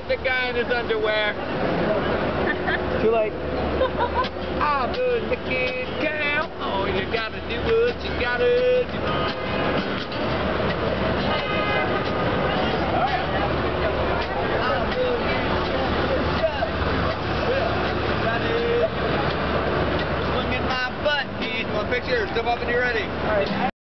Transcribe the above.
the guy in his underwear. Too late. I'm the naked cow. Oh, you gotta do what you gotta do. Swinging my butt, kid. Want a picture? Step up when you're ready. All right.